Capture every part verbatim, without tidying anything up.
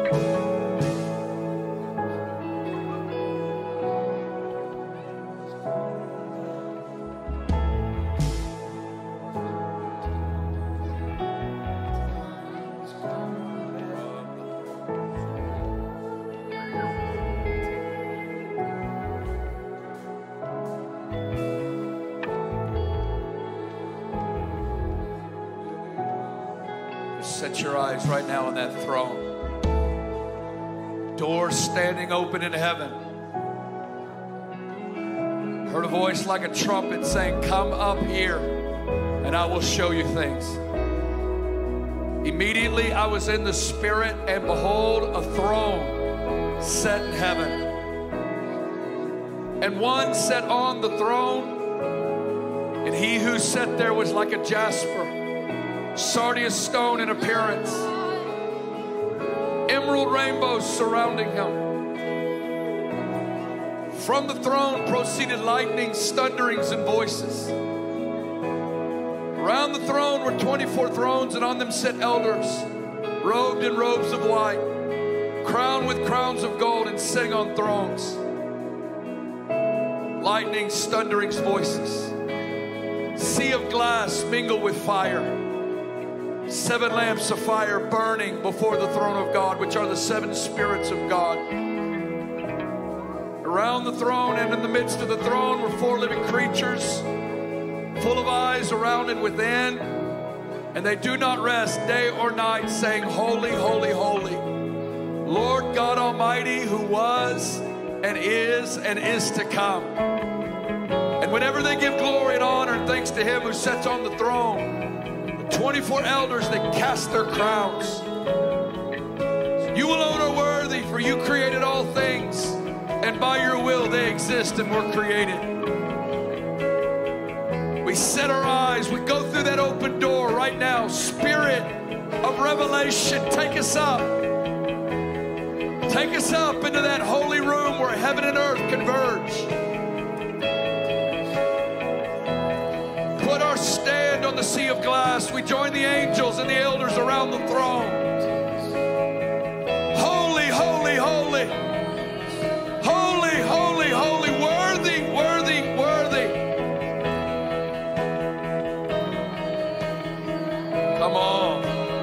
Set your eyes right now on that throne. Doors standing open in heaven. Heard a voice like a trumpet saying, "Come up here and I will show you things." Immediately I was in the Spirit, and behold, a throne set in heaven. And one sat on the throne, and he who sat there was like a jasper, sardius stone in appearance, emerald rainbows surrounding him. From the throne proceeded lightnings, thunderings, and voices. Around the throne were twenty-four thrones, and on them sat elders, robed in robes of white, crowned with crowns of gold, and sitting on thrones. Lightnings, thunderings, voices. Sea of glass mingled with fire. Seven lamps of fire burning before the throne of God, which are the seven spirits of God. Around the throne and in the midst of the throne were four living creatures, full of eyes around and within, and they do not rest day or night, saying, "Holy, holy, holy, Lord God Almighty, who was and is and is to come." And whenever they give glory and honor and thanks to him who sits on the throne, the twenty-four elders, they cast their crowns. You alone are worthy, for you created all things, and by your will they exist and were created. We set our eyes, we go through that open door right now. Spirit of revelation, take us up. Take us up into that holy room where heaven and earth converge. Put our stand on the sea of glass. We join the angels and the elders around the throne. Holy, holy, holy. Holy, holy, holy. Worthy, worthy, worthy. Come on.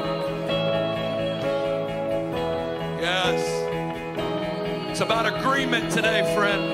Yes. It's about agreement today, friend.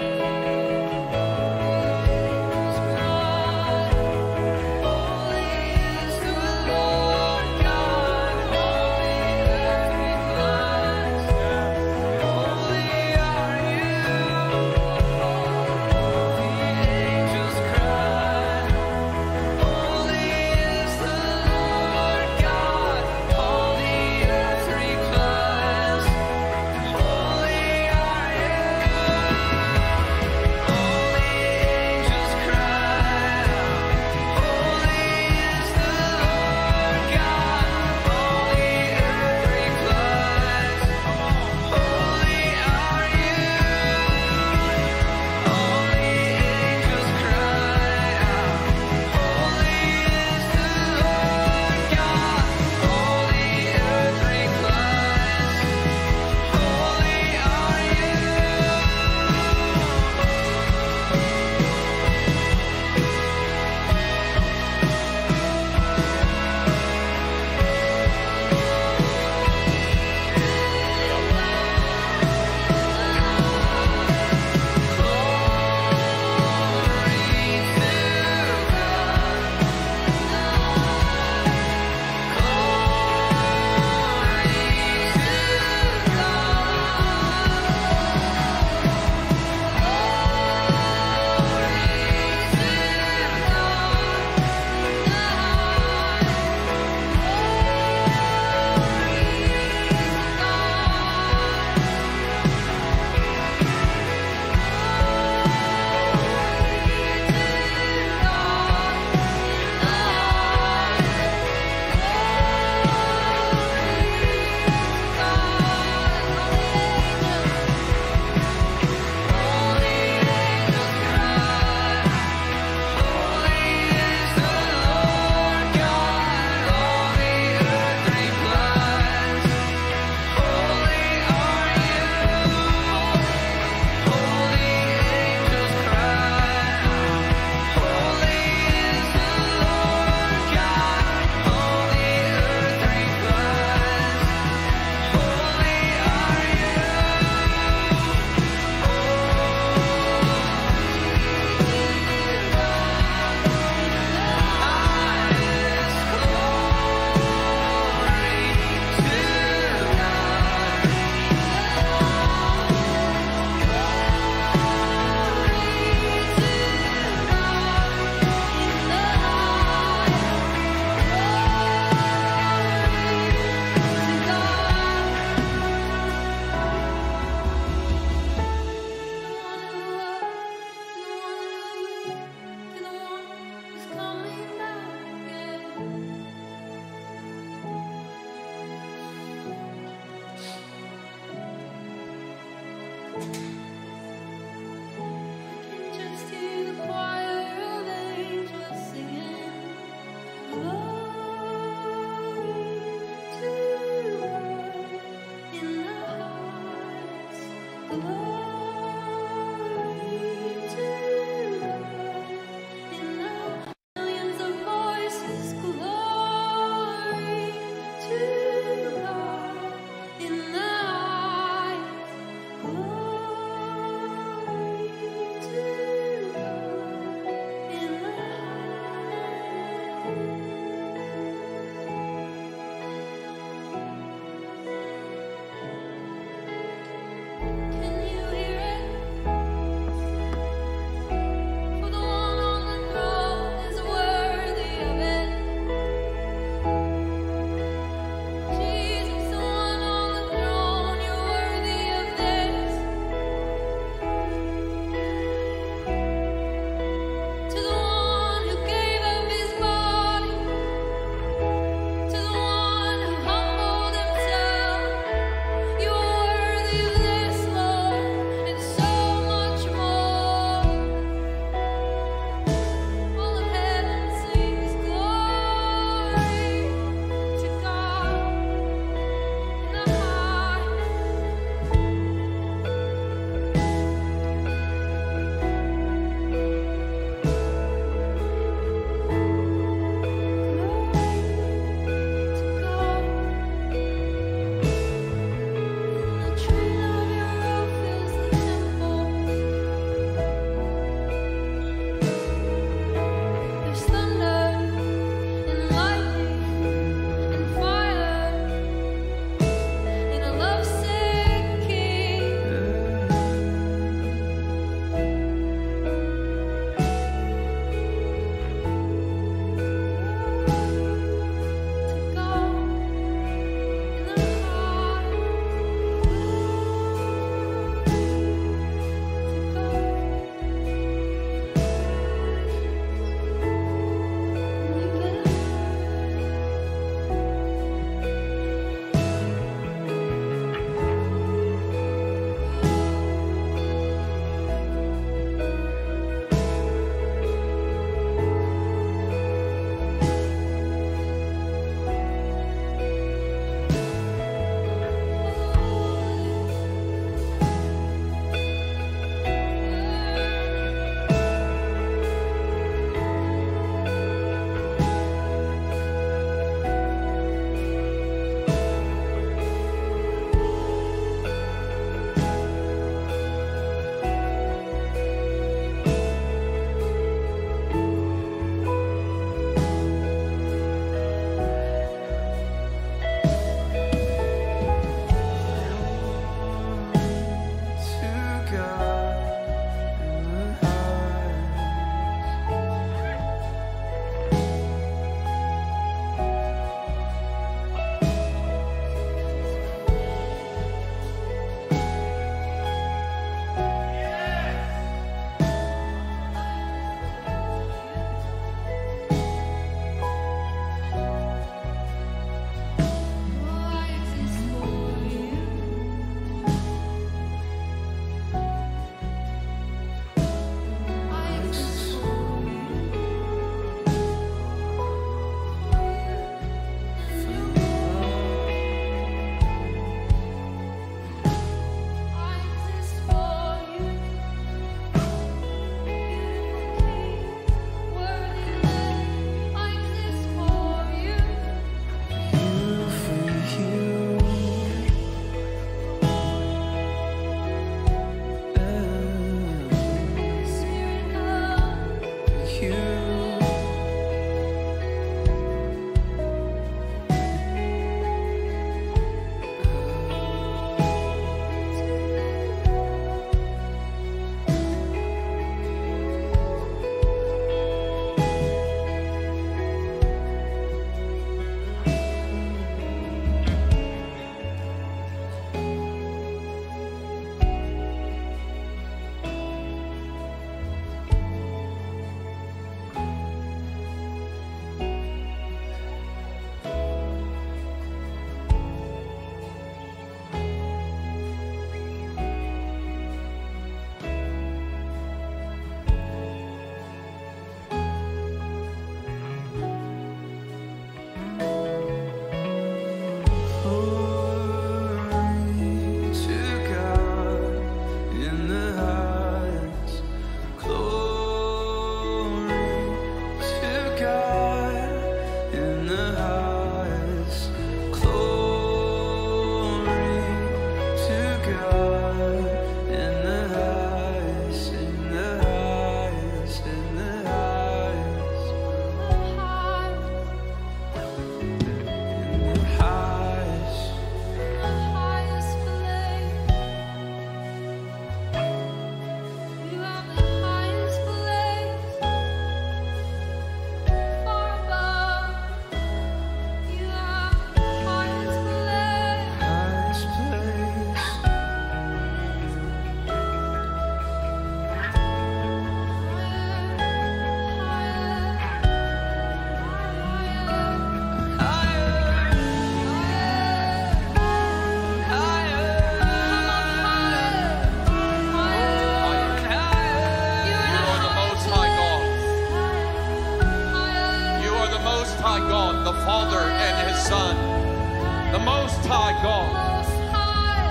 Most High God. Most High.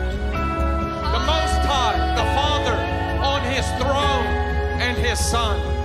The Most High, the Father on His throne and His Son.